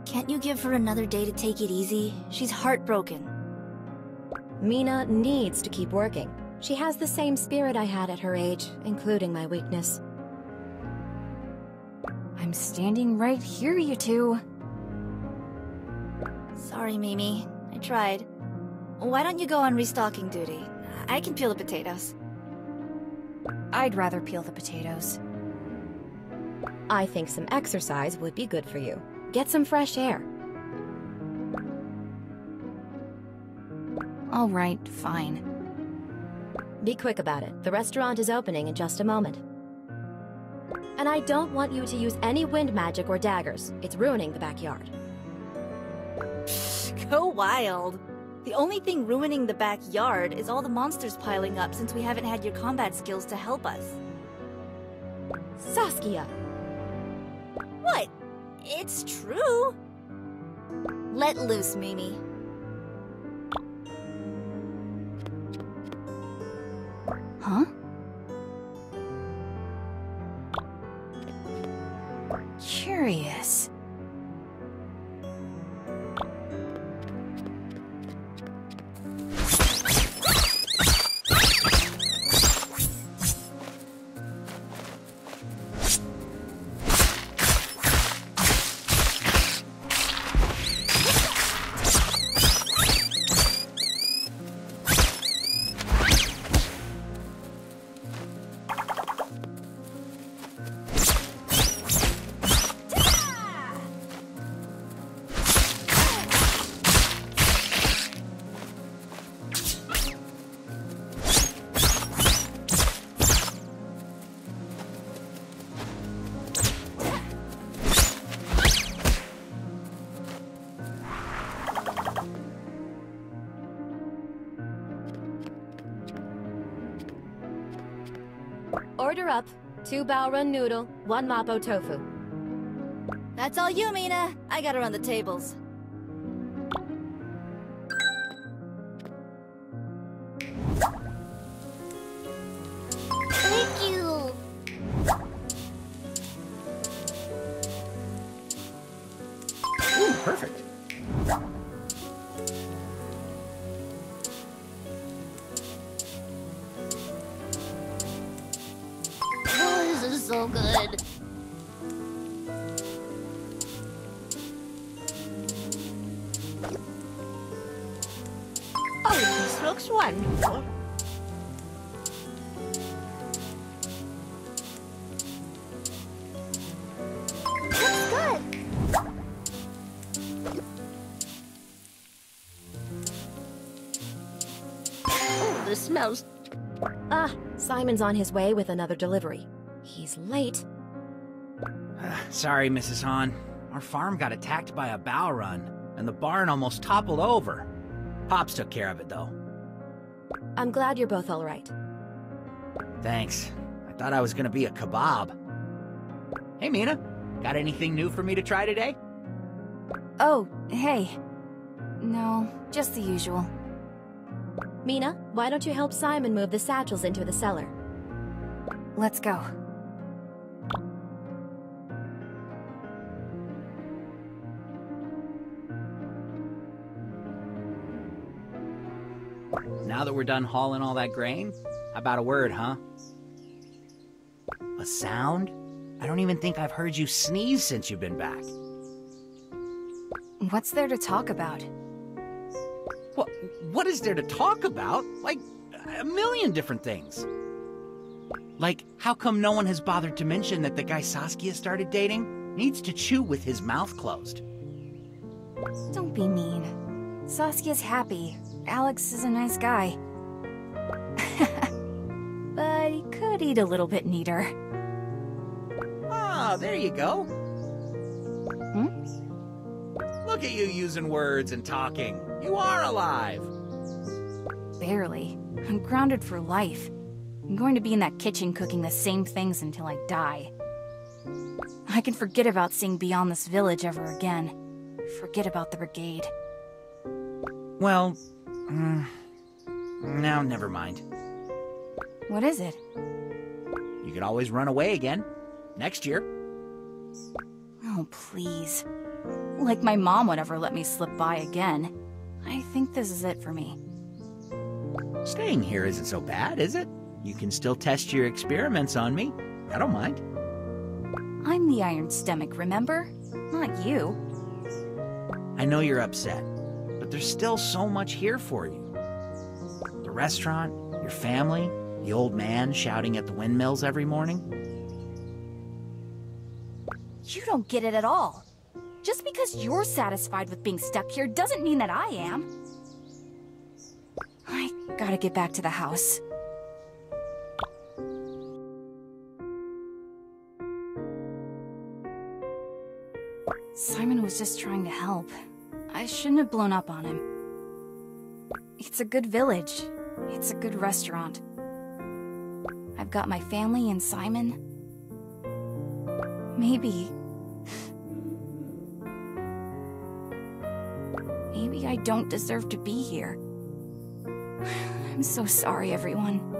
Can't you give her another day to take it easy? She's heartbroken. Mina needs to keep working. She has the same spirit I had at her age, including my weakness. I'm standing right here, you two. Sorry, Mimi. I tried. Why don't you go on restocking duty? I can peel the potatoes. I'd rather peel the potatoes. I think some exercise would be good for you. Get some fresh air. All right, fine. Be quick about it. The restaurant is opening in just a moment. And I don't want you to use any wind magic or daggers. It's ruining the backyard. Go wild. The only thing ruining the backyard is all the monsters piling up since we haven't had your combat skills to help us. Saskia! What? It's true. Let loose, Mimi. Huh? Curious. Order up. 2 bao run noodle, 1 mapo tofu. That's all you, Mina. I gotta run the tables. Thank you. Ooh, perfect. Oh, this is so good. Oh, this looks wonderful. Looks good. Oh, this smells... Ah, Simon's on his way with another delivery. He's late. Sorry, Mrs. Hahn. Our farm got attacked by a bow run, and the barn almost toppled over. Pops took care of it, though. I'm glad you're both all right. Thanks. I thought I was gonna be a kebab. Hey, Mina. Got anything new for me to try today? Oh, hey. No, just the usual. Mina, why don't you help Simon move the satchels into the cellar? Let's go. Now that we're done hauling all that grain, how about a word, huh? A sound? I don't even think I've heard you sneeze since you've been back. What's there to talk about? What is there to talk about? Like, a million different things. Like, how come no one has bothered to mention that the guy Saskia started dating needs to chew with his mouth closed? Don't be mean. Saskia's happy. Alex is a nice guy. But he could eat a little bit neater. Oh, there you go. Hmm? Look at you using words and talking. You are alive. Barely. I'm grounded for life. I'm going to be in that kitchen cooking the same things until I die. I can forget about seeing beyond this village ever again. Forget about the Brigade. Well, now never mind. What is it? You could always run away again. Next year. Oh, please. Like my mom would ever let me slip by again. I think this is it for me. Staying here isn't so bad, is it? You can still test your experiments on me. I don't mind. I'm the Iron Stomach, remember? Not you. I know you're upset, but there's still so much here for you. The restaurant, your family, the old man shouting at the windmills every morning. You don't get it at all. Just because you're satisfied with being stuck here doesn't mean that I am. I gotta get back to the house. Simon was just trying to help. I shouldn't have blown up on him. It's a good village. It's a good restaurant. I've got my family and Simon. Maybe I don't deserve to be here. I'm so sorry, everyone.